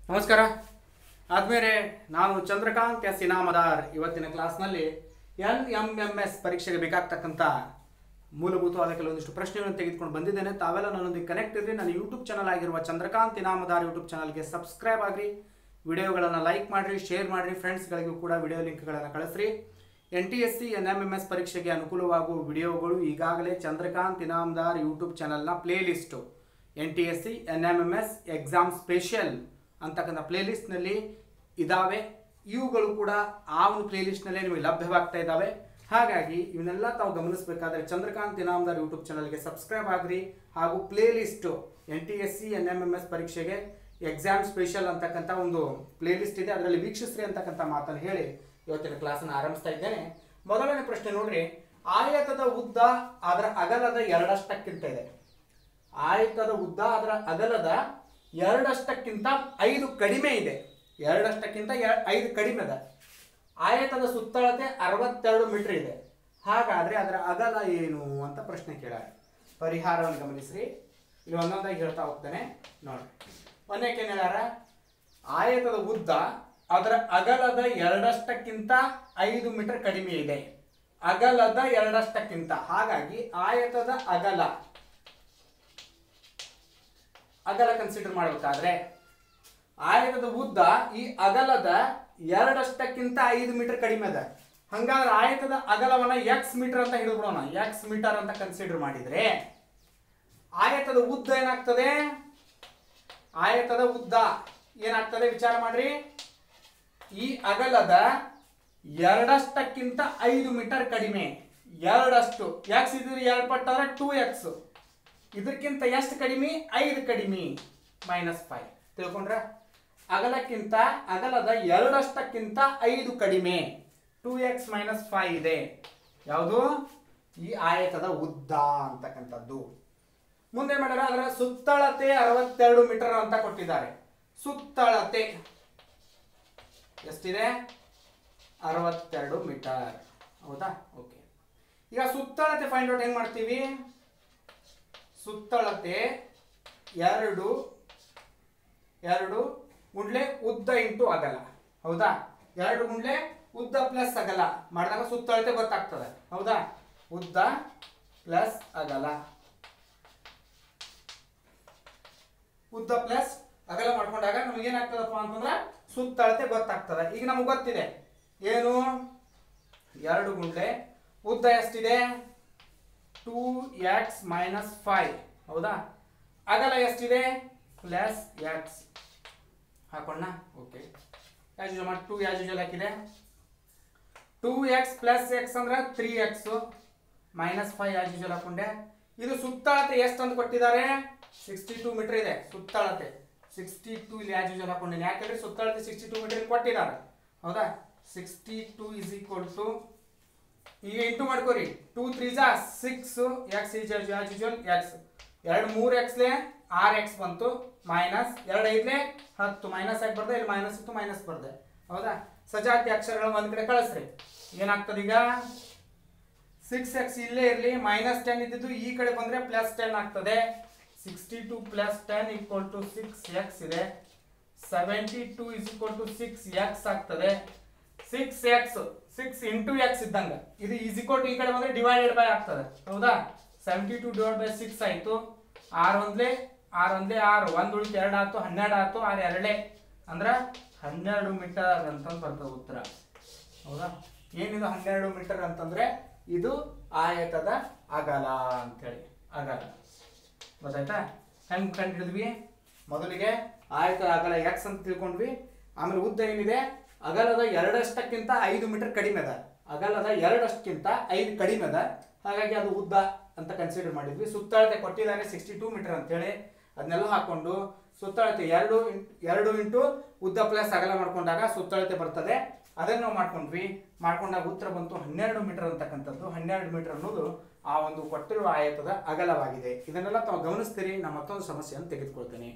ನಮಸ್ಕಾರ ಆದ್ಮೇಲೆ ನಾನು ಚಂದ್ರಕಾಂತ್ ಎಸ್ ಇನಾಮದಾರ್ ಇವತ್ತಿನ ಕ್ಲಾಸ್ನಲ್ಲಿ NMMS ಪರೀಕ್ಷೆಗೆ ಬೇಕಾಗ್ತಕ್ಕಂಥ ಮೂಲಭೂತವಾದ ಕೆಲವೊಂದಿಷ್ಟು ಪ್ರಶ್ನೆಗಳನ್ನು ತೆಗೆದುಕೊಂಡು ಬಂದಿದ್ದೇನೆ. ತಾವೆಲ್ಲ ನನ್ನೊಂದಿಗೆ ಕನೆಕ್ಟ್ ಇದ್ರಿ. ನನ್ನ ಯೂಟ್ಯೂಬ್ ಚಾನಲ್ ಆಗಿರುವ ಚಂದ್ರಕಾಂತ್ ಇನಾಮದಾರ್ ಯೂಟ್ಯೂಬ್ ಚಾನಲ್ಗೆ ಸಬ್ಸ್ಕ್ರೈಬ್ ಆಗ್ರಿ, ವಿಡಿಯೋಗಳನ್ನು ಲೈಕ್ ಮಾಡಿರಿ, ಶೇರ್ ಮಾಡಿರಿ, ಫ್ರೆಂಡ್ಸ್ಗಳಿಗೂ ಕೂಡ ವಿಡಿಯೋ ಲಿಂಕ್ಗಳನ್ನು ಕಳಿಸ್ರಿ. NTSC NMMS ಪರೀಕ್ಷೆಗೆ ಅನುಕೂಲವಾಗುವ ವಿಡಿಯೋಗಳು ಈಗಾಗಲೇ ಚಂದ್ರಕಾಂತ್ ಇನಾಮದಾರ್ ಯೂಟ್ಯೂಬ್ ಚಾನಲ್ನ playlist NTSC NMMS exam special ಅಂತಕ್ಕಂಥ ಪ್ಲೇಲಿಸ್ಟ್ನಲ್ಲಿ ಇದ್ದಾವೆ. ಇವುಗಳು ಕೂಡ ಆ ಒಂದು ಪ್ಲೇಲಿಸ್ಟ್ನಲ್ಲೇ ನಿಮಗೆ ಲಭ್ಯವಾಗ್ತಾ ಇದ್ದಾವೆ. ಹಾಗಾಗಿ ಇವನ್ನೆಲ್ಲ ತಾವು ಗಮನಿಸಬೇಕಾದ್ರೆ ಚಂದ್ರಕಾಂತ್ ಇನಾಮದಾರ್ ಯೂಟ್ಯೂಬ್ ಚಾನಲ್ಗೆ ಸಬ್ಸ್ಕ್ರೈಬ್ ಆಗ್ರಿ. ಹಾಗೂ ಪ್ಲೇಲಿಸ್ಟು NTSC NMMS ಪರೀಕ್ಷೆಗೆ ಎಕ್ಸಾಮ್ ಸ್ಪೆಷಲ್ ಅಂತಕ್ಕಂಥ ಒಂದು ಪ್ಲೇಲಿಸ್ಟ್ ಇದೆ, ಅದರಲ್ಲಿ ವೀಕ್ಷಿಸ್ರಿ ಅಂತಕ್ಕಂಥ ಮಾತನ್ನು ಹೇಳಿ ಇವತ್ತಿನ ಕ್ಲಾಸನ್ನು ಆರಂಭಿಸ್ತಾ ಇದ್ದೇನೆ. ಮೊದಲನೇ ಪ್ರಶ್ನೆ ನೋಡ್ರಿ, ಆಯತದ ಉದ್ದ ಅದರ ಅಗಲದ ಎರಡಷ್ಟಕ್ಕಿಂತ ಇದೆ. ಆಯತದ ಉದ್ದ ಅದರ ಅಗಲದ ಎರಡಷ್ಟಕ್ಕಿಂತ 5 ಕಡಿಮೆ ಇದೆ. ಎರಡಷ್ಟಕ್ಕಿಂತ 5 ಕಡಿಮೆ ಇದೆ. ಆಯತದ ಸುತ್ತಳತೆ 62 ಮೀಟರ್ ಇದೆ. ಹಾಗಾದ್ರೆ ಅದರ ಅಗಲ ಏನು ಅಂತ ಪ್ರಶ್ನೆ ಕೇಳಾರೆ. ಪರಿಹಾರವನ್ನು ಗಮನಿಸ್ರಿ, ಇಲ್ಲಿ ಒಂದೊಂದಾಗಿ ಹೇಳ್ತಾ ಹೋಗ್ತಾನೆ ನೋಡ್ರಿ. ಒಂದಕ್ಕೆ ಹೇಳ್ಯಾರ, ಆಯತದ ಉದ್ದ ಅದರ ಅಗಲದ ಎರಡಷ್ಟಕ್ಕಿಂತ 5 ಮೀಟರ್ ಕಡಿಮೆ ಇದೆ. ಅಗಲದ ಎರಡಷ್ಟಕ್ಕಿಂತ, ಹಾಗಾಗಿ ಆಯತದ ಅಗಲ ಕನ್ಸಿಡರ್ ಮಾಡಬೇಕಾದ್ರೆ ಆಯತದ ಉದ್ದ ಈ ಅಗಲದ ಎರಡಷ್ಟಕ್ಕಿಂತ 5 ಮೀಟರ್ ಕಡಿಮೆ ಇದೆ. ಹಂಗಾದ್ರೆ ಆಯತದ ಅಗಲವನ್ನ x ಮೀಟರ್ ಅಂತ ಹಿಡಿದ್ಬಿಡೋಣ. x ಮೀಟರ್ ಅಂತ ಕನ್ಸಿಡರ್ ಮಾಡಿದ್ರೆ ಆಯತದ ಉದ್ದ ಏನಾಗ್ತದೆ? ಆಯತದ ಉದ್ದ ಏನಾಗ್ತದೆ ವಿಚಾರ ಮಾಡ್ರಿ. ಈ ಅಗಲದ ಎರಡಷ್ಟಕ್ಕಿಂತ 5 ಮೀಟರ್ ಕಡಿಮೆ. ಎರಡಷ್ಟು x ಇದ್ರೆ 2 ಪಟ್ಟಾದ್ರೆ 2x, ಇದಕ್ಕಿಂತ ಎಷ್ಟು ಕಡಿಮೆ? 5 ಕಡಿಮೆ, -5. ತಿಳ್ಕೊಂಡ್ರ? ಅಗಲಕ್ಕಿಂತ ಅಗಲದ ಎರಡಷ್ಟಕ್ಕಿಂತ 5 ಕಡಿಮೆ, 2x - 5 ಇದೆ. ಯಾವುದು? ಈ ಆಯತದ ಉದ್ದ ಅಂತಕ್ಕಂಥದ್ದು. ಮುಂದೆ ಮಾಡಿದ್ರೆ ಅದರ ಸುತ್ತಳತೆ 62 ಮೀಟರ್ ಅಂತ ಕೊಟ್ಟಿದ್ದಾರೆ. ಸುತ್ತಳತೆ ಎಷ್ಟಿದೆ? 62 ಮೀಟರ್. ಹೌದಾ? ಓಕೆ. ಈಗ ಸುತ್ತಳತೆ ಫೈಂಡ್ ಔಟ್ ಹೆಂಗ್ ಮಾಡ್ತೀವಿ? ಸುತ್ತಳತೆ 2 ಗುಂಡ್ಲೆ ಉದ್ದ ಇಂಟು ಅಗಲ. ಹೌದಾ? 2 ಗುಂಡ್ಲೆ ಉದ್ದ ಪ್ಲಸ್ ಅಗಲ ಮಾಡಿದಾಗ ಸುತ್ತಳತೆ ಗೊತ್ತಾಗ್ತದೆ. ಹೌದಾ? ಉದ್ದ ಪ್ಲಸ್ ಅಗಲ, ಉದ್ದ ಪ್ಲಸ್ ಅಗಲ ಮಾಡ್ಕೊಂಡಾಗ ನಮ್ಗೆ ಏನಾಗ್ತದಪ್ಪ ಅಂತಂದ್ರೆ ಸುತ್ತಳತೆ ಗೊತ್ತಾಗ್ತದೆ. ಈಗ ನಮ್ಗೆ ಗೊತ್ತಿದೆ ಏನು? 2 ಗುಂಡ್ಲೆ ಉದ್ದ ಎಷ್ಟಿದೆ? 2x - 5. ಹೌದಾ? ಅಗಲ ಎಷ್ಟಿದೆ? +x ಹಾಕೋಣ. Okay, as usual 2 as usual ಹಾಕಿದೆ. 2x + x ಅಂದ್ರೆ 3x, -5 ಆಸ್ ಯೂಶುವಲ್ ಹಾಕೊಂಡೆ. ಇದು ಸುತ್ತಳತೆ ಎಷ್ಟು ಅಂತ ಕೊಟ್ಟಿದ್ದಾರೆ? 62 ಮೀಟರ್ ಇದೆ ಸುತ್ತಳತೆ. 62 ಇಲ್ಲಿ ಆಸ್ ಯೂಶುವಲ್ ಹಾಕೊಂಡೆ. ಯಾಕಂದ್ರೆ ಸುತ್ತಳತೆ 62 ಮೀಟರ್ ಕೊಟ್ಟಿದ್ದಾರೆ. ಹೌದಾ? 62 = ಈಗ ಇಂಟು ಮಾಡ್ಕೋರಿ. 2 3 6, x is as usual x. 2 3x 6x ಬಂತು, ಮೈನಸ್ 2 5 10, ಮೈನಸ್ ಆಗಿ ಬರ್ದೆ, ಇಲ್ಲಿ ಮೈನಸ್ ಇತ್ತು ಮೈನಸ್ ಬರ್ದೆ. ಹೌದಾ? ಸಜಾತಿ ಅಕ್ಷರಗಳು ಒಂದ್ ಕಡೆ ಕಳಿಸ್ರಿ. ಏನಾಗ್ತದೆ ಈಗ? 6x ಇಲ್ಲೇ ಇರಲಿ, -10 ಇದ್ದಿದ್ದು ಈ ಕಡೆ ಬಂದ್ರೆ +10 ಆಗ್ತದೆ. 62 + 10 = 6x ಇದೆ. 72 = 6x ಆಗ್ತದೆ. 6x 6 × x ಇದ್ದಂಗ ಇದು = ಈ ಕಡೆ ಬಂದ್ರೆ ಡಿವೈಡೆಡ್ ಬೈ ಆಗ್ತದೆ. ಹೌದಾ? 72 / 6 ಆಯ್ತು. 6 1 6 1 ಉಳಿತು, 2 ಆಯ್ತು, 12 ಆಯ್ತು, 6 2 ಅಂದ್ರೆ 12 ಮೀಟರ್ ಅಂತ ಬರ್ತದೆ ಉತ್ತರ. ಹೌದಾ? ಏನಿದು 12 ಮೀಟರ್ ಅಂತಂದ್ರೆ ಇದು ಆಯತದ ಅಗಲ ಅಂತೇಳಿ. ಅಗಲ ಗೊತ್ತಾಯ್ತಾ? ಹೆಂಗ್ ಕಂಡಿಡಿದ್ವಿ? ಮೊದಲಿಗೆ ಆಯತದ ಅಗಲ x ಅಂತ ತಿಳ್ಕೊಂಡ್ವಿ. ಆಮೇಲೆ ಉದ್ದ ಏನಿದೆ? ಅಗಲದ ಎರಡಷ್ಟಕ್ಕಿಂತ 5 ಮೀಟರ್ ಕಡಿಮೆ ಅದ. ಅಗಲದ ಎರಡಷ್ಟಕ್ಕಿಂತ 5 ಕಡಿಮೆ ಅದ, ಹಾಗಾಗಿ ಅದು ಉದ್ದ ಅಂತ ಕನ್ಸಿಡರ್ ಮಾಡಿದ್ವಿ. ಸುತ್ತಳತೆ ಕೊಟ್ಟಿದ್ದಾರೆ 62 ಮೀಟರ್ ಅಂತೇಳಿ. ಅದನ್ನೆಲ್ಲ ಹಾಕೊಂಡು ಸುತ್ತಳತೆ 2 ಇಂಟು ಉದ್ದ ಪ್ಲಸ್ ಅಗಲ ಮಾಡ್ಕೊಂಡಾಗ ಸುತ್ತಳತೆ ಬರ್ತದೆ. ಅದನ್ನು ನಾವು ಮಾಡ್ಕೊಂಡ್ವಿ. ಮಾಡ್ಕೊಂಡಾಗ ಉತ್ತರ ಬಂತು 12 ಮೀಟರ್ ಅಂತಕ್ಕಂಥದ್ದು. 12 ಮೀಟರ್ ಅನ್ನೋದು ಆ ಒಂದು ಕೊಟ್ಟಿರುವ ಆಯತದ ಅಗಲವಾಗಿದೆ. ಇದನ್ನೆಲ್ಲ ತಾವು ಗಮನಿಸ್ತೀರಿ. ನಾನು ಮತ್ತೊಂದು ಸಮಸ್ಯೆಯನ್ನು ತೆಗೆದುಕೊಳ್ತೇನೆ.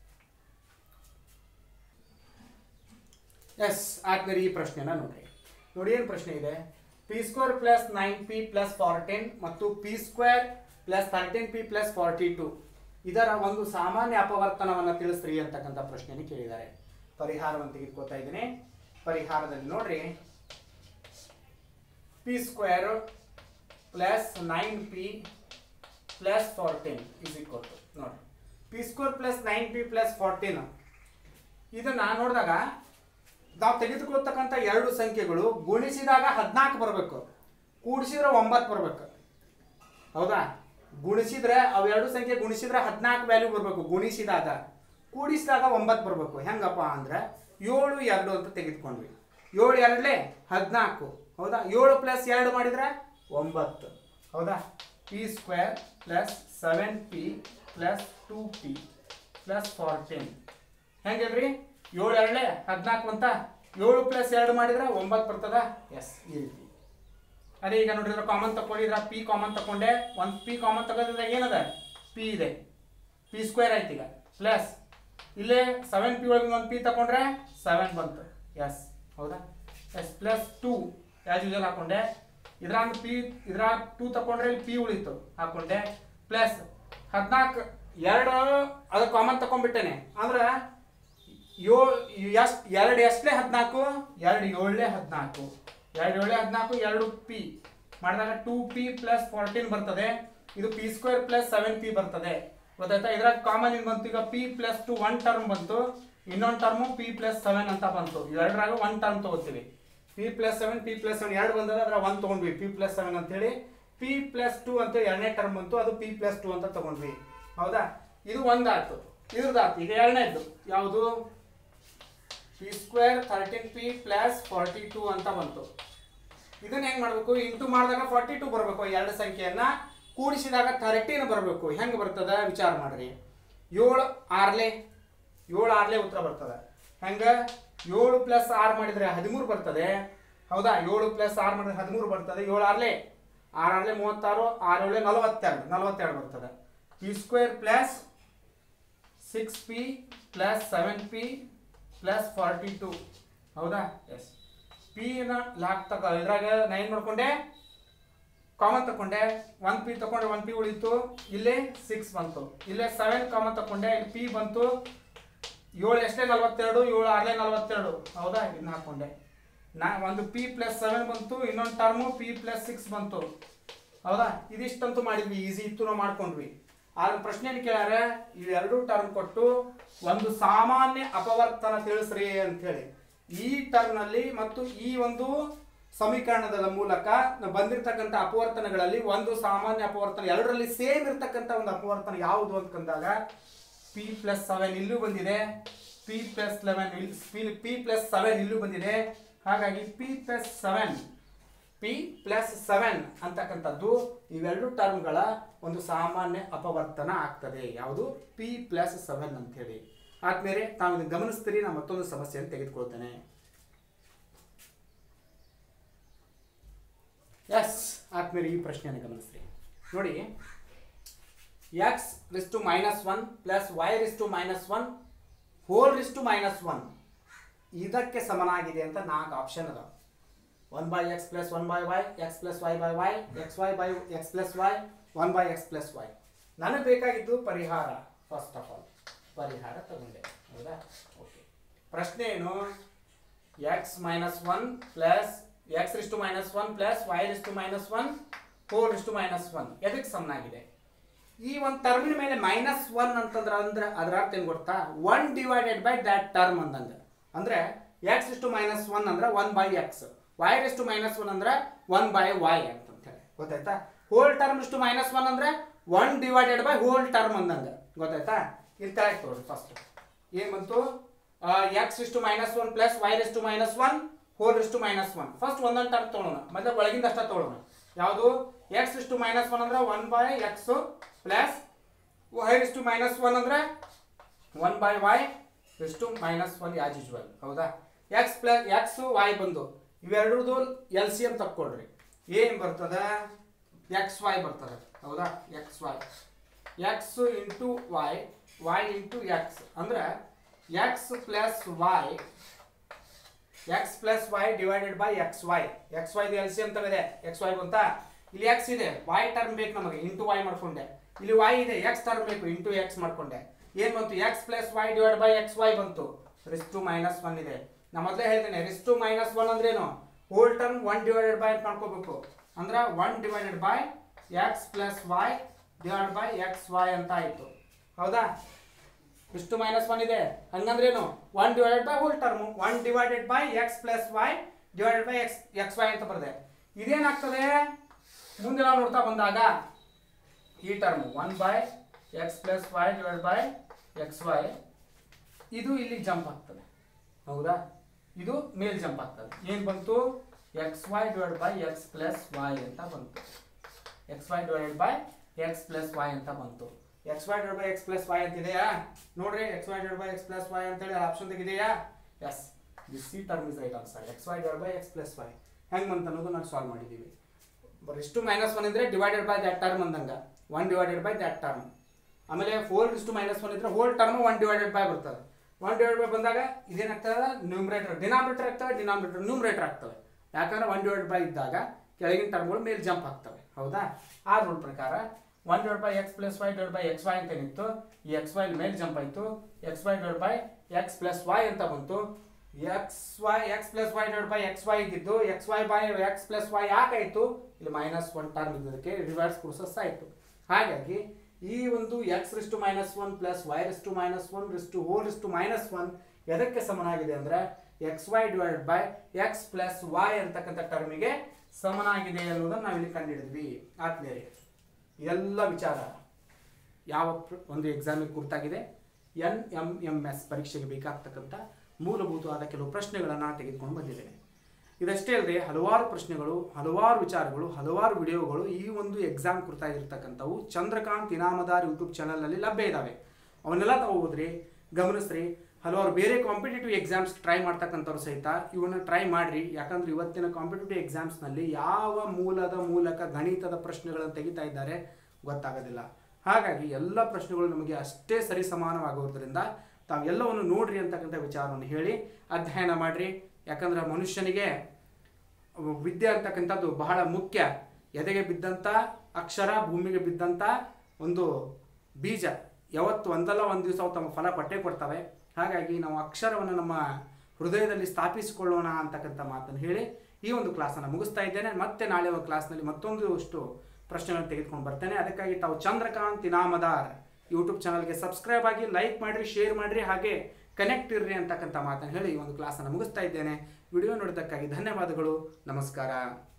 ಎಸ್ ಆದ್ಮೇಲೆ ಈ ಪ್ರಶ್ನೆನ ನೋಡ್ರಿ. ನೋಡಿ ಏನು ಪ್ರಶ್ನೆ ಇದೆ? p² + 9p + 14 ಮತ್ತು p² + 13p + 42 ಇದರ ಒಂದು ಸಾಮಾನ್ಯ ಅಪವರ್ತನವನ್ನು ತಿಳಿಸ್ರಿ ಅಂತಕ್ಕಂಥ ಪ್ರಶ್ನೆಯನ್ನು ಕೇಳಿದ್ದಾರೆ. ಪರಿಹಾರವನ್ನು ತೆಗೆದುಕೊಳ್ತಾ ಇದ್ದೀನಿ. ಪರಿಹಾರದಲ್ಲಿ ನೋಡ್ರಿ p square plus 9p plus 14 is equal to ನೋಡ್ರಿ p square plus 9p plus 14. ಇದನ್ನ ನೋಡಿದಾಗ ನಾವು ತೆಗೆದುಕೊಳ್ತಕ್ಕಂಥ ಎರಡು ಸಂಖ್ಯೆಗಳು ಗುಣಿಸಿದಾಗ 14 ಬರಬೇಕು, ಕೂಡಿಸಿದ್ರೆ 9 ಬರಬೇಕು. ಹೌದಾ? ಗುಣಿಸಿದ್ರೆ ಅವೆರಡು ಸಂಖ್ಯೆ ಗುಣಿಸಿದ್ರೆ 14 ವ್ಯಾಲ್ಯೂ ಬರಬೇಕು, ಗುಣಿಸಿದಾಗ. ಕೂಡಿಸಿದಾಗ 9 ಬರಬೇಕು. ಹೆಂಗಪ್ಪ ಅಂದ್ರೆ 7 2 ಅಂತ ತೆಗೆದುಕೊಂಡ್ವಿ. 7 2 14. ಹೌದಾ? 7 ಪ್ಲಸ್ 2 ಮಾಡಿದ್ರೆ 9. ಹೌದಾ? P square plus 7p plus 2p plus 14 ಹೆಂಗಲ್ರಿ? 7 2 14 ಅಂತ 7 ಪ್ಲಸ್ 2 ಮಾಡಿದ್ರೆ 9 ಬರ್ತದ. ಎಸ್, ಈ ರೀತಿ. ಅದೇ ಈಗ ನೋಡಿದ್ರೆ ಕಾಮನ್ ತಗೊಂಡಿದ್ರ ಪಿ ಕಾಮನ್ ತಗೊಂಡೆ, ಒಂದು ಪಿ ಕಾಮನ್ ತಗೋದ್ರಿಂದ ಏನದ ಪಿ ಇದೆ, ಪಿ ಸ್ಕ್ವೇರ್ ಆಯ್ತು. ಈಗ ಪ್ಲಸ್ ಇಲ್ಲೇ 7p ಒಳಗೆ ಒಂದು ಪಿ ತಗೊಂಡ್ರೆ 7 ಬಂತು. ಎಸ್, ಹೌದಾ? ಎಸ್ ಪ್ಲಸ್ 2 ಆಸ್ ಯೂಶುವಲ್ ಹಾಕೊಂಡೆ. ಇದ್ರಾಗ ಪಿ ಇದ್ರ 2 ತಗೊಂಡ್ರೆ ಇಲ್ಲಿ ಪಿ ಉಳಿತು ಹಾಕೊಂಡೆ. ಪ್ಲಸ್ 14 2 ಅದು ಕಾಮನ್ ತಗೊಂಡ್ಬಿಟ್ಟೇನೆ ಅಂದ್ರೆ 2 ಎಷ್ಟೇ 14, 2 7 14, 2 7 14, 2p ಮಾಡಿದಾಗ 2p ಪ್ಲಸ್ 14 ಬರ್ತದೆ. ಇದು ಪಿ ಸ್ಕ್ವೇರ್ ಪ್ಲಸ್ 7p ಬರ್ತದೆ. ಗೊತ್ತಾಯ್ತಾ? ಇದ್ರಾಗ ಕಾಮನ್ ಏನು ಬಂತು? ಈಗ p ಪ್ಲಸ್ 2 1 ಟರ್ಮ್ ಬಂತು, ಇನ್ನೊಂದು ಟರ್ಮು p ಪ್ಲಸ್ 7 ಅಂತ ಬಂತು. ಎರಡರಾಗ 1 ಟರ್ಮ್ ತಗೋತೀವಿ. p ಪ್ಲಸ್ 7 p ಪ್ಲಸ್ 7 ಎರಡು ಬಂದದ, ಅದ್ರ 1 ತಗೊಂಡ್ವಿ p ಪ್ಲಸ್ 7 ಅಂತೇಳಿ. p ಪ್ಲಸ್ 2 ಅಂತ ಎರಡನೇ ಟರ್ಮ್ ಬಂತು, ಅದು p ಪ್ಲಸ್ 2 ಅಂತ ತಗೊಂಡ್ವಿ. ಹೌದಾ? ಇದು ಒಂದಾಯ್ತು. ಇದ್ರದ್ದಾಯ್ತು. ಈಗ ಎರಡನೇದ್ದು ಯಾವುದು? p ಸ್ಕ್ವೇರ್ 13p ಪ್ಲಸ್ 42 ಅಂತ ಬಂತು. ಇದನ್ನ ಹೆಂಗ್ ಮಾಡ್ಬೇಕು? ಇಂಟು ಮಾಡಿದಾಗ 42 ಬರಬೇಕು. ಎರಡು ಸಂಖ್ಯೆಯನ್ನ ಕೂಡಿಸಿದಾಗ 13 ಬರಬೇಕು. ಹೆಂಗ್ ಬರ್ತದ ವಿಚಾರ ಮಾಡ್ರಿ. 7 6 ಉತ್ತರ ಬರ್ತದೆ. ಹೆಂಗ? 7 ಪ್ಲಸ್ 6 ಮಾಡಿದ್ರೆ 13 ಬರ್ತದೆ. ಹೌದಾ? 7 ಪ್ಲಸ್ 6 ಮಾಡಿದ್ರೆ 13 ಬರ್ತದೆ. 7 6 6 36, 6 42 ಬರ್ತದೆ. P square plus 6p plus 7p plus 42. ಹೌದಾ? ಎಸ್. ಪಿ ನ ಲಾಕ್ ಇದ್ರಾಗ 9 ಮಾಡ್ಕೊಂಡೆ, ಕಾಮನ್ ತಕೊಂಡೆ, 1p ತಕೊಂಡ್ರೆ 1p ಉಳಿತು, ಇಲ್ಲೇ 6 ಬಂತು. ಇಲ್ಲೇ 7 ಕಾಮನ್ ತಕೊಂಡೆ, ಇಲ್ಲಿ p ಬಂತು. 7 ಎಷ್ಟೇ 42, 7 6 42. ಹೌದಾ? ಇದನ್ನ ಹಾಕೊಂಡೆ. ಒಂದು p ಪ್ಲಸ್ 7 ಬಂತು, ಇನ್ನೊಂದು ಟರ್ಮು p ಪ್ಲಸ್ 6 ಬಂತು. ಹೌದಾ? ಇದಿಷ್ಟಂತೂ ಮಾಡಿದ್ವಿ, ಈಸಿ ಇತ್ತು, ನಾವು ಮಾಡ್ಕೊಂಡ್ವಿ. ಆದ್ರೆ ಪ್ರಶ್ನೆ ಏನು ಕೇಳ್ಯಾರ? ಇವೆರಡು ಟರ್ಮ್ ಕೊಟ್ಟು ಒಂದು ಸಾಮಾನ್ಯ ಅಪವರ್ತನ ತಿಳಿಸ್ರಿ ಅಂತ ಹೇಳಿ. ಈ ಟರ್ಮ್ ನಲ್ಲಿ ಮತ್ತು ಈ ಒಂದು ಸಮೀಕರಣದ ಮೂಲಕ ಬಂದಿರತಕ್ಕಂಥ ಅಪವರ್ತನಗಳಲ್ಲಿ ಒಂದು ಸಾಮಾನ್ಯ ಅಪವರ್ತನ, ಎರಡರಲ್ಲಿ ಸೇಮ್ ಇರತಕ್ಕಂಥ ಒಂದು ಅಪವರ್ತನ ಯಾವುದು ಅಂತಂದಾಗ p ಪ್ಲಸ್ 7 ಇಲ್ಲೂ ಬಂದಿದೆ, p ಪ್ಲಸ್ 7 ಇಲ್ಲೂ ಬಂದಿದೆ. ಹಾಗಾಗಿ p ಪ್ಲಸ್ 7 ಅಂತಕ್ಕಂಥದ್ದು ಇವೆರಡು ಟರ್ಮ್ಗಳ ಒಂದು ಸಾಮಾನ್ಯ ಅಪವರ್ತನ ಆಗ್ತದೆ. ಯಾವುದು? p ಪ್ಲಸ್ 7 ಅಂತ ಹೇಳಿ. ಆದ್ಮೇಲೆ ತಾವು ಇದನ್ನು ಗಮನಿಸ್ತೀರಿ. ನಾನು ಮತ್ತೊಂದು ಸಮಸ್ಯೆಯನ್ನು ತೆಗೆದುಕೊಳ್ತೇನೆ. ಎಸ್, ಆದ್ಮೇಲೆ ಈ ಪ್ರಶ್ನೆಯನ್ನು ಗಮನಿಸ್ರಿ. ನೋಡಿ, x⁻1 ಪ್ಲಸ್ y⁻1 ಹೋಲ್⁻1 ಇದಕ್ಕೆ ಸಮನಾಗಿದೆ ಅಂತ 4 ಆಪ್ಷನ್ ಅದಾವ. 1/x plus 1/y, x plus y/y, x plus y, 1/x plus y. ನನಗೆ ಬೇಕಾಗಿದ್ದು ಪರಿಹಾರ. ಫಸ್ಟ್ ಆಫ್ ಆಲ್ ಪರಿಹಾರ ತಗೊಂಡೆ. ಹೌದಾ? ಓಕೆ. ಪ್ರಶ್ನೆ ಏನು? x-1 plus x⁻1 plus y⁻1 ಹೋಲ್⁻1 ಎದಕ್ಕೆ ಸಮನಾಗಿದೆ? ಈ ಒಂದು ಟರ್ಮಿನ ಮೇಲೆ -1 ಅಂತಂದ್ರೆ ಅದರ ಅರ್ಥ ಏನು ಗೊತ್ತಾ? 1 ಡಿವೈಡೆಡ್ ಬೈ ದಟ್ ಟರ್ಮ್ ಅಂದಂಗೆ. ಅಂದ್ರೆ x⁻1 ಅಂದ್ರೆ 1/x, y⁻1 ಅಂದ್ರೆ 1/y ಅಂತ ಹೇಳಿ. ಗೊತ್ತಾಯ್ತಾ? ಹೋಲ್ ಟರ್ಮ್ -1 ಅಂದ್ರೆ 1 ಡಿವೈಡೆಡ್ ಬೈ ಹೋಲ್ ಟರ್ಮ್ ಅಂದಂಗೆ. ಗೊತ್ತಾಯ್ತಾ? ಇಲ್ಲಿ ಕೆಳಗೆ ತಗೊಳ್ಳಿ. ಫಸ್ಟ್ ಏನು ಬಂತು? x⁻1 plus y⁻1 whole. First ಒಂದೊಂದು ಟರ್ಮ್ ತಗೊಳ್ಳೋಣ, ಮತ್ತೆ ಒಳಗಿಂದ ಅಷ್ಟ ತಗೊಳ್ಳೋಣ. ಯಾವುದು? x⁻1 ಅಂದ್ರೆ 1/x ಪ್ಲಸ್ y⁻1 ಅಂದ್ರೆ 1/y⁻1 ಆಸ್ ಯೂಶುವಲ್. ಹೌದಾ? x y ಬಂದು ಇವೆರಡರದು LCM ತಕ್ಕೊಳ್ರಿ. ಏನು ಬರ್ತದ? xy ಬರ್ತದೆ. ಹೌದಾ? xy x into y, y into x ಅಂದ್ರೆ x plus y divided by xy. xy LCM ತಗದೆ xy ಬಂತಾ? ಇಲ್ಲಿ x ಇದೆ, y ಟರ್ಮ್ ಬೇಕು ನಮಗೆ, ಇಂಟು y ಮಾಡ್ಕೊಂಡೆ. ಇಲ್ಲಿ y ಇದೆ, x ಟರ್ಮ್ ಬೇಕು, ಇಂಟು x ಮಾಡ್ಕೊಂಡೆ. ಏನು ಬಂತು? x plus y divide by xy ಬಂತು. ರಿಸ್ಟು -1 ಇದೆ. ನಾ ಮೊದಲೇ ಹೇಳ್ತೇನೆ ರಿಸ್ಟು -1 ಅಂದ್ರೇನು, ಹೋಲ್ ಟರ್ಮ್ 1 ಡಿವೈಡೆಡ್ ಬೈ ಅಂತ ಮಾಡ್ಕೋಬೇಕು. ಅಂದ್ರೆ 1 divided by x plus y divide by x y ಅಂತ ಆಯಿತು. ಹೌದಾ? ರಿಸ್ಟು -1 ಇದೆ ಹಂಗಂದ್ರೇನು 1 divided by whole term 1 divided by x plus y divided by x y ಅಂತ ಬರೆದೆ. ಇದೇನಾಗ್ತದೆ ಮುಂದೆ ನಾವು ನೋಡ್ತಾ ಬಂದಾಗ ಈ term 1 by x plus y divide by x y ಇದು ಇಲ್ಲಿ ಜಂಪ್ ಆಗ್ತದೆ. ಹೌದಾ? ಇದು ಮೇಲ್ ಜಂಪ್ ಆಗ್ತದೆ. ಏನು ಬಂತು? X y divide by x plus y ಅಂತ ಬಂತು. X y divided by x plus y ಅಂತ ಬಂತು. X y divide by x plus y ಅಂತಿದೆಯಾ ನೋಡ್ರಿ. X y divide by x plus y ಅಂತೇಳಿ ಆಪ್ಷನ್ ತೆಗಿದೆಯಾ? Yes, this C term is right answer. X y divide by x plus y ಹೆಂಗೆ ಬಂತ ಅನ್ನೋದು ನಾವು ಸಾಲ್ವ್ ಮಾಡಿದ್ದೀವಿ. ರಿಸ್ಟು -1 ಇದ್ರೆ ಡಿವೈಡೆಡ್ ಬೈ ದ್ಯಾಟ್ ಟರ್ಮ್ ಅಂದಂಗೆ 1 ಡಿವೈಡೆಡ್ ಬೈ ದ್ಯಾಟ್ ಟರ್ಮ್. ಆಮೇಲೆ 4 ರಿಸ್ಟು -1 ಇದ್ರೆ ಹೋಲ್ ಟರ್ಮ್ 1 ಡಿವೈಡೆಡ್ ಬೈ ಬರ್ತದೆ. 1 ಡಿವೈಡ್ ಬೈ ಬಂದಾಗ ಇದೇನಾಗ್ತದೆ? ನ್ಯೂಮರೇಟರ್ ಡಿನಾಮಿನೇಟರ್ ಆಗ್ತವೆ, ಡಿನಾಮಿನೇಟರ್ ನ್ಯೂಮರೇಟರ್ ಆಗ್ತವೆ. ಯಾಕಂದ್ರೆ 1 ಡಿವೈಡ್ ಬೈ ಇದ್ದಾಗ ಕೆಳಗಿನ ಟರ್ಮ್ಗಳು ಮೇಲೆ ಜಂಪ್ ಆಗ್ತವೆ. ಹೌದಾ? ಆ ರೂಲ್ ಪ್ರಕಾರ 1 divide by x plus y divide by x y ಅಂತ ಏನಿತ್ತು, ಈ ಎಕ್ಸ್ ವೈ ಮೇಲೆ ಜಂಪ್ ಆಯಿತು. X y divide by x plus y ಅಂತ ಬಂತು. X plus y divide by x y ಇದ್ದಿದ್ದು x y by x plus y ಯಾಕಾಯಿತು? ಇಲ್ಲಿ -1 ಟರ್ಮ್ ಇದ್ದದಕ್ಕೆ ರಿವರ್ಸ್ ಪ್ರೋಸೆಸ್ ಆಯಿತು. ಹಾಗಾಗಿ ಈ ಒಂದು x raised to -1 plus y raised to -1 raised to whole raised to -1 ಎದಕ್ಕೆ ಸಮನಾಗಿದೆ ಅಂದರೆ x y divided by x plus y ಅಂತಕ್ಕಂಥ ಟರ್ಮಿಗೆ ಸಮನಾಗಿದೆ ಅನ್ನೋದನ್ನು ನಾವಿಲ್ಲಿ ಕಂಡುಹಿಡಿದ್ವಿ. ಆತ್ಮೀಯರೇ, ಎಲ್ಲ ವಿಚಾರ ಯಾವ ಒಂದು ಎಕ್ಸಾಮಿಗೆ ಗುರ್ತಾಗಿದೆ. NMMS ಪರೀಕ್ಷೆಗೆ ಬೇಕಾಗ್ತಕ್ಕಂಥ ಮೂಲಭೂತವಾದ ಕೆಲವು ಪ್ರಶ್ನೆಗಳನ್ನು ತೆಗೆದುಕೊಂಡು ಬಂದಿದ್ದೇನೆ. ಇದಷ್ಟೇ ಅಲ್ಲದೆ ಹಲವಾರು ಪ್ರಶ್ನೆಗಳು, ಹಲವಾರು ವಿಚಾರಗಳು, ಹಲವಾರು ವಿಡಿಯೋಗಳು ಈ ಒಂದು ಎಕ್ಸಾಮ್ ಕುರಿತಾಗಿರ್ತಕ್ಕಂಥವು ಚಂದ್ರಕಾಂತ್ ಇನಾಮದಾರ್ ಯೂಟ್ಯೂಬ್ ಚಾನಲ್ನಲ್ಲಿ ಲಭ್ಯ ಇದ್ದಾವೆ. ಅವನ್ನೆಲ್ಲ ತಗೋದ್ರಿ, ಗಮನಿಸ್ರಿ. ಹಲವಾರು ಬೇರೆ ಕಾಂಪಿಟೇಟಿವ್ ಎಕ್ಸಾಮ್ಸ್ ಟ್ರೈ ಮಾಡ್ತಕ್ಕಂಥವ್ರು ಸಹಿತ ಇವನ್ನ ಟ್ರೈ ಮಾಡಿರಿ. ಯಾಕಂದ್ರೆ ಇವತ್ತಿನ ಕಾಂಪಿಟೇಟಿವ್ ಎಕ್ಸಾಮ್ಸ್ನಲ್ಲಿ ಯಾವ ಮೂಲದ ಮೂಲಕ ಗಣಿತದ ಪ್ರಶ್ನೆಗಳನ್ನು ತೆಗಿತಾ ಇದ್ದಾರೆ ಗೊತ್ತಾಗೋದಿಲ್ಲ. ಹಾಗಾಗಿ ಎಲ್ಲ ಪ್ರಶ್ನೆಗಳು ನಮಗೆ ಅಷ್ಟೇ ಸರಿ ಸಮಾನವಾಗೋದ್ರಿಂದ ತಾವೆಲ್ಲವನ್ನು ನೋಡ್ರಿ ಅಂತಕ್ಕಂಥ ವಿಚಾರವನ್ನು ಹೇಳಿ ಅಧ್ಯಯನ ಮಾಡಿರಿ. ಯಾಕಂದ್ರೆ ಮನುಷ್ಯನಿಗೆ ವಿದ್ಯೆ ಅಂತಕ್ಕಂಥದ್ದು ಬಹಳ ಮುಖ್ಯ. ಎದೆಗೆ ಬಿದ್ದಂಥ ಅಕ್ಷರ, ಭೂಮಿಗೆ ಬಿದ್ದಂಥ ಒಂದು ಬೀಜ ಯಾವತ್ತು ಒಂದಲ್ಲ ಒಂದು ದಿವಸ ಅವು ತಮ್ಮ ಫಲ ಪಟ್ಟೆ ಕೊಡ್ತವೆ. ಹಾಗಾಗಿ ನಾವು ಅಕ್ಷರವನ್ನು ನಮ್ಮ ಹೃದಯದಲ್ಲಿ ಸ್ಥಾಪಿಸಿಕೊಳ್ಳೋಣ ಅಂತಕ್ಕಂಥ ಮಾತನ್ನು ಹೇಳಿ ಈ ಒಂದು ಕ್ಲಾಸನ್ನು ಮುಗಿಸ್ತಾ ಇದ್ದೇನೆ. ಮತ್ತೆ ನಾಳೆ ಒಂದು ಕ್ಲಾಸ್ನಲ್ಲಿ ಮತ್ತೊಂದು ಪ್ರಶ್ನೆಗಳನ್ನು ತೆಗೆದುಕೊಂಡು ಬರ್ತೇನೆ. ಅದಕ್ಕಾಗಿ ತಾವು ಚಂದ್ರಕಾಂತ್ ಇನಾಮದಾರ್ ಯೂಟ್ಯೂಬ್ ಚಾನಲ್ಗೆ ಸಬ್ಸ್ಕ್ರೈಬ್ ಆಗಿ, ಲೈಕ್ ಮಾಡಿರಿ, ಶೇರ್ ಮಾಡಿರಿ, ಹಾಗೆ ಕನೆಕ್ಟ್ ಇರ್ರಿ ಅಂತಕ್ಕಂಥ ಮಾತನ್ನು ಹೇಳಿ ಈ ಒಂದು ಕ್ಲಾಸನ್ನು ಮುಗಿಸ್ತಾ ಇದ್ದೇನೆ. ವಿಡಿಯೋ ನೋಡೋದಕ್ಕಾಗಿ ಧನ್ಯವಾದಗಳು. ನಮಸ್ಕಾರ.